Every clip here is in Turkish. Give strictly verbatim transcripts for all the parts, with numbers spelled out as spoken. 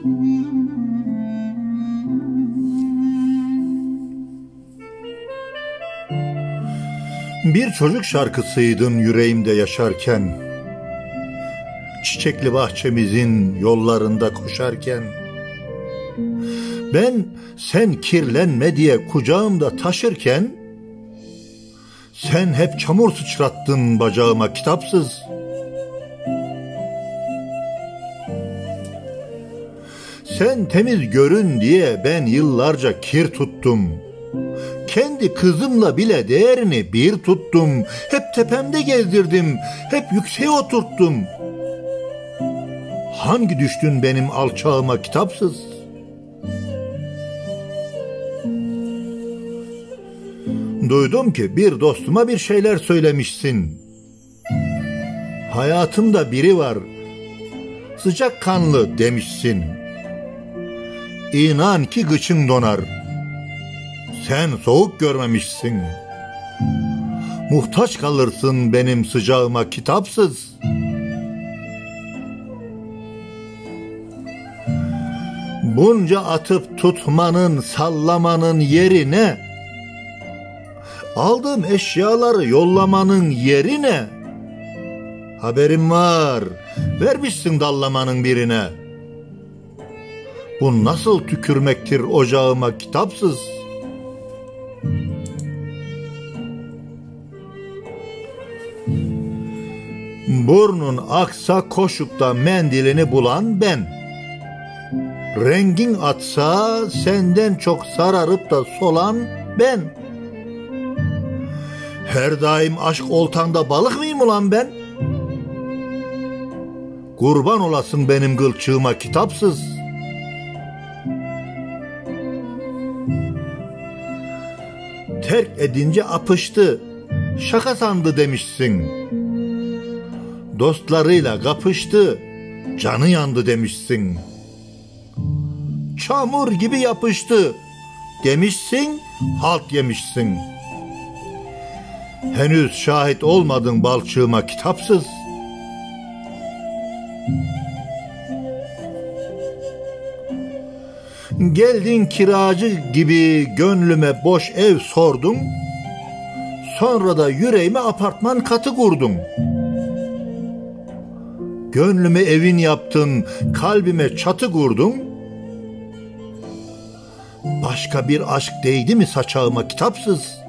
Bir çocuk şarkısıydın yüreğimde yaşarken, çiçekli bahçemizin yollarında koşarken. Ben sen kirlenme diye kucağımda taşırken, sen hep çamur sıçrattın bacağıma kitapsız. Sen temiz görün diye ben yıllarca kir tuttum. Kendi kızımla bile değerini bir tuttum. Hep tepemde gezdirdim, hep yükseğe oturttum. Hangi düştün benim alçağıma kitapsız? Duydum ki bir dostuma bir şeyler söylemişsin. Hayatımda biri var, sıcakkanlı demişsin. İnan ki gıçın donar. Sen soğuk görmemişsin. Muhtaç kalırsın benim sıcağıma kitapsız. Bunca atıp tutmanın, sallamanın yerine, aldığım eşyaları yollamanın yerine, haberim var, vermişsin dallamanın birine. Bu nasıl tükürmektir ocağıma kitapsız? Burnun aksa koşukta mendilini bulan ben. Rengin atsa senden çok sararıp da solan ben. Her daim aşk oltanda balık mıyım ulan ben? Kurban olasın benim gılçığıma kitapsız. Terk edince apıştı, şaka sandı demişsin. Dostlarıyla kapıştı, canı yandı demişsin. Çamur gibi yapıştı demişsin, halt yemişsin. Henüz şahit olmadın balçığıma kitapsız. Geldin kiracı gibi gönlüme boş ev sordun. Sonra da yüreğime apartman katı kurdun. Gönlümü evin yaptın, kalbime çatı kurdun. Başka bir aşk değdi mi saçağıma kitapsız?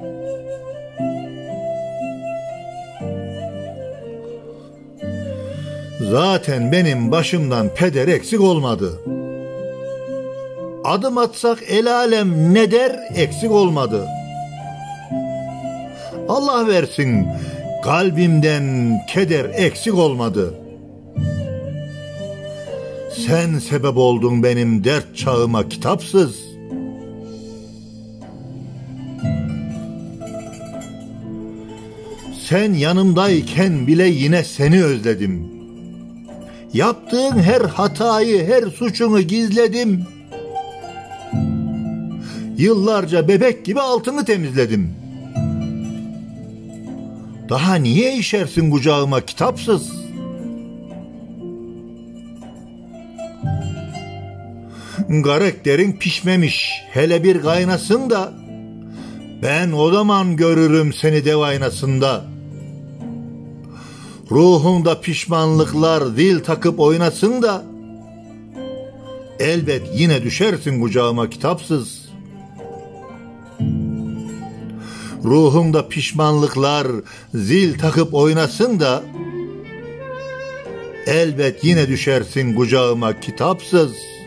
Zaten benim başımdan peder eksik olmadı. Adım atsak el alem ne der eksik olmadı. Allah versin kalbimden keder eksik olmadı. Sen sebep oldun benim dert çağıma kitapsız. Sen yanımdayken bile yine seni özledim. Yaptığın her hatayı, her suçunu gizledim. Yıllarca bebek gibi altını temizledim. Daha niye işersin kucağıma kitapsız? Karakterin pişmemiş, hele bir kaynasın da ben o zaman görürüm seni dev aynasında. Ruhunda pişmanlıklar zil takıp oynasın da elbet yine düşersin kucağıma kitapsız. Ruhumda pişmanlıklar zil takıp oynasın da elbet yine düşersin kucağıma kitapsız.